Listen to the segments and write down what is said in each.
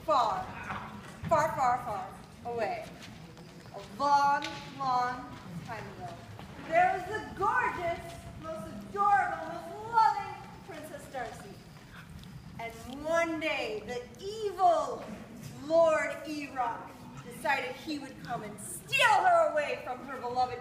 far, far, far, far away, a long, long time ago, there was the gorgeous, most adorable, most loving Princess Darcy. And one day, the evil Lord Erock decided he would come and steal her away from her beloved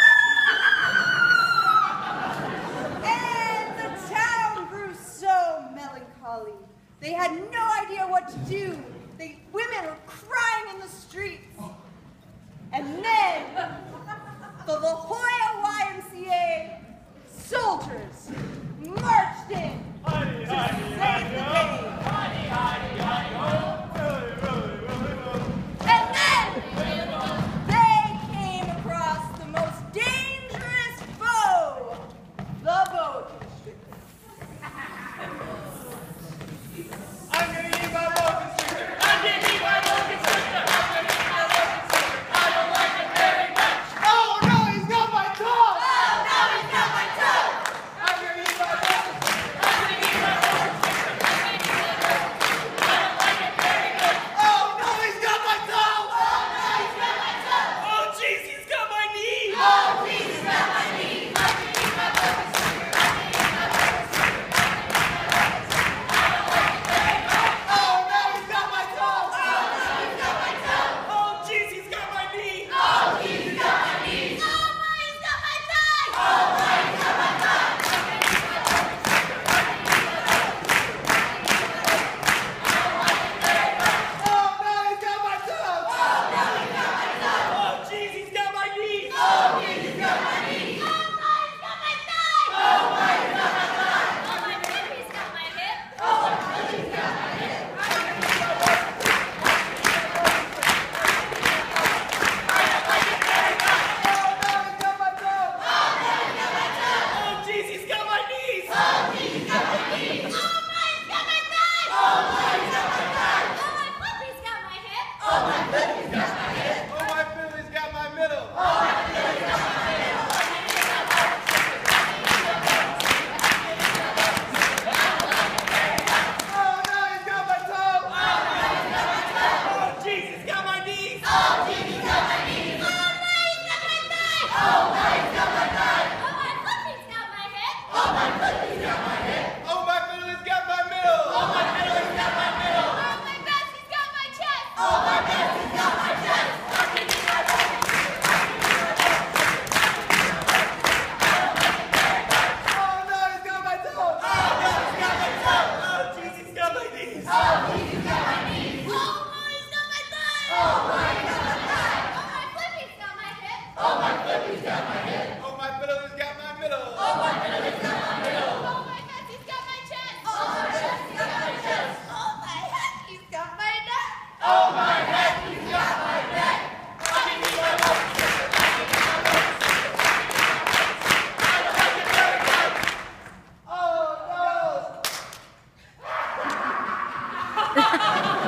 kingdom. And the town grew so melancholy. They had no idea what to do. Women were crying in the streets. And then the La Jolla YMCA soldiers marched in to save the day. And then they came across the most dangerous foe, the boat. I'm gonna eat my boa constrictor. I'm gonna eat my boa constrictor. I'm gonna eat my boa constrictor. I don't like it very much. Oh no, he's got my tongue. Oh no, he's got my tongue. I'm gonna eat my boa constrictor. I'm gonna eat my boa constrictor. I don't like it very much. Oh no, he's got my tongue. Oh no, he's got my tongue. Oh jeez, he's got my knee. Oh jeez, he's got my knee. I'm gonna eat my boa constrictor. I'm gonna eat my boa constrictor. Ha ha ha!